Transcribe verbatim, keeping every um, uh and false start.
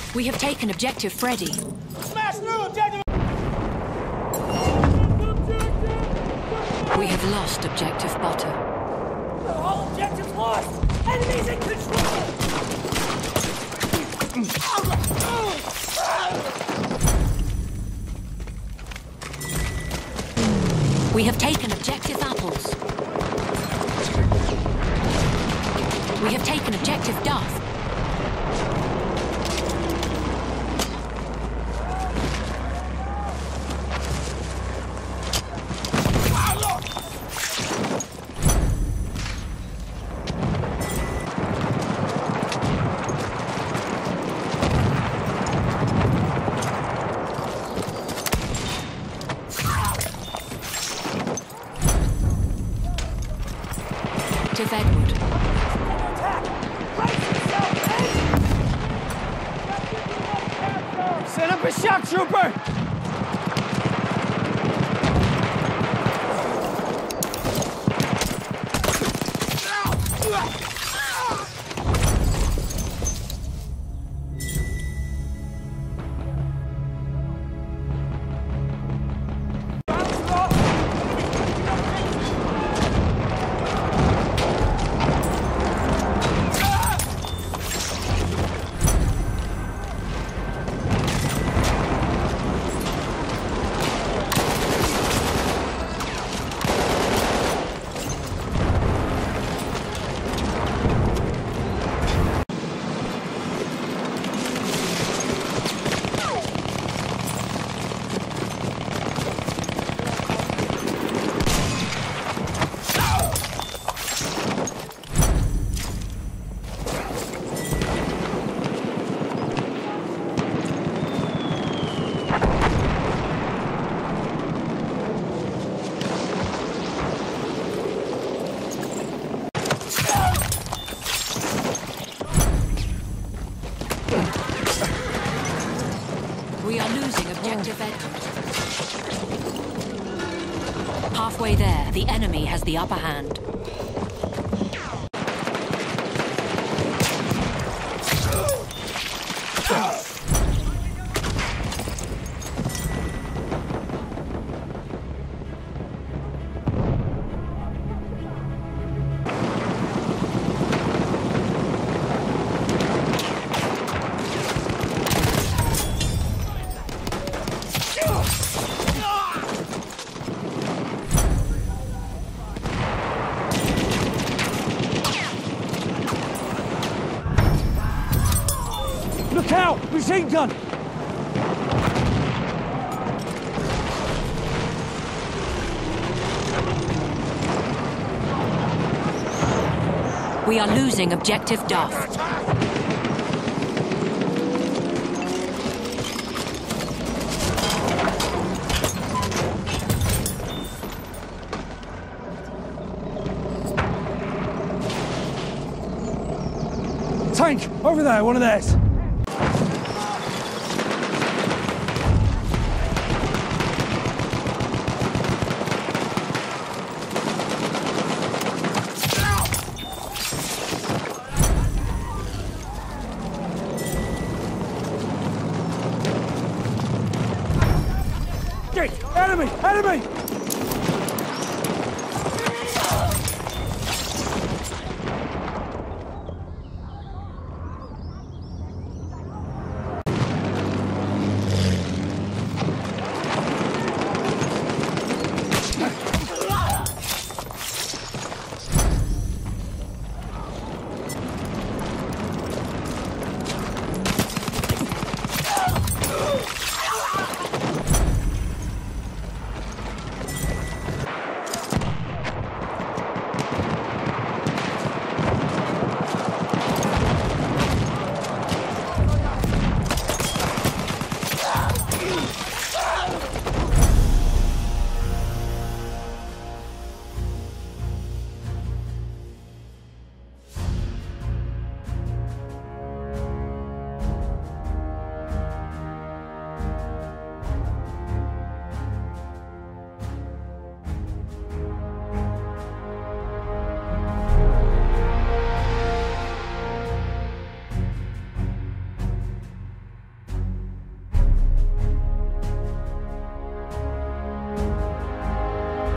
We have taken objective Freddy. Smash through objective! We have lost objective Butter. All objectives lost! Enemies in control! We have taken objective Apples. We have taken objective Duff. Edward. Set up a shock trooper! We are losing objective Edward. Halfway there, the enemy has the upper hand. Look out! Machine gun! We are losing objective Duff. Tank! Over there, one of theirs! Enemy! Enemy!